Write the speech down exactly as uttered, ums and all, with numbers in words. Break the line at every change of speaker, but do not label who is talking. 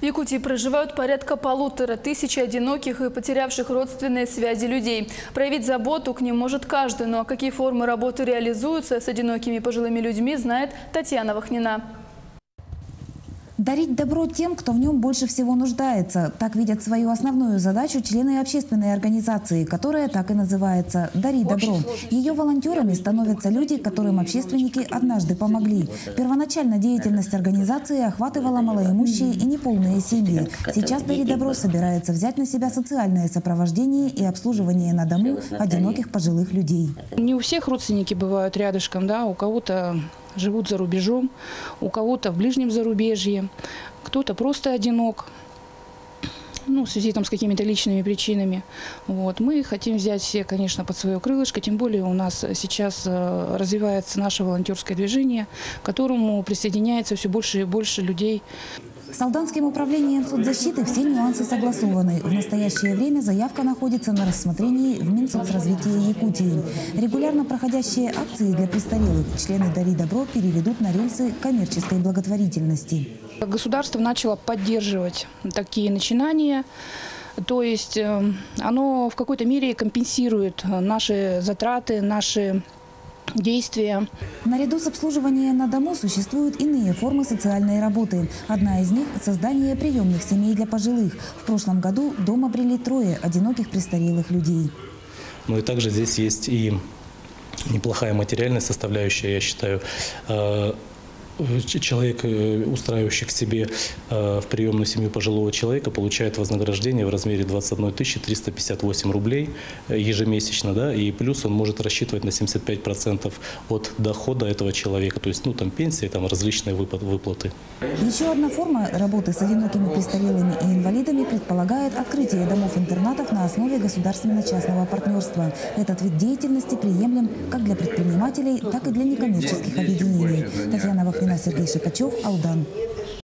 Якутии проживают порядка полутора тысяч одиноких и потерявших родственные связи людей. Проявить заботу к ним может каждый, но какие формы работы реализуются с одинокими пожилыми людьми, знает Татьяна Вахнина.
Дарить добро тем, кто в нем больше всего нуждается. Так видят свою основную задачу члены общественной организации, которая так и называется «Дари добро». Ее волонтерами становятся люди, которым общественники однажды помогли. Первоначально деятельность организации охватывала малоимущие и неполные семьи. Сейчас «Дари добро» собирается взять на себя социальное сопровождение и обслуживание на дому одиноких пожилых людей.
Не у всех родственники бывают рядышком, да, у кого-то живут за рубежом, у кого-то в ближнем зарубежье, кто-то просто одинок, ну, в связи там, с какими-то личными причинами. Вот. Мы хотим взять все, конечно, под свое крылышко, тем более у нас сейчас развивается наше волонтерское движение, к которому присоединяется все больше и больше людей.
С Алданским управлением соцзащиты все нюансы согласованы. В настоящее время заявка находится на рассмотрении в Минсоцразвитии Якутии. Регулярно проходящие акции для престарелых члены «Дари добро» переведут на рельсы коммерческой благотворительности.
Государство начало поддерживать такие начинания. То есть оно в какой-то мере компенсирует наши затраты, наши действия.
Наряду с обслуживанием на дому существуют иные формы социальной работы. Одна из них – создание приемных семей для пожилых. В прошлом году дом обрели трое одиноких престарелых людей.
Ну и также здесь есть и неплохая материальная составляющая, я считаю. Человек, устраивающий к себе в приемную семью пожилого человека, получает вознаграждение в размере двадцать одна тысяча триста пятьдесят восемь рублей ежемесячно, да, и плюс он может рассчитывать на семьдесят пять процентов от дохода этого человека, то есть, ну, там пенсии, там различные выплаты.
Еще одна форма работы с одинокими престарелыми и инвалидами предполагает открытие домов-интернатов на основе государственно-частного партнерства. Этот вид деятельности приемлем как для предпринимателей, так и для некоммерческих объединений. Татьяна Вахнина, Сергей Шикачев, Алдан.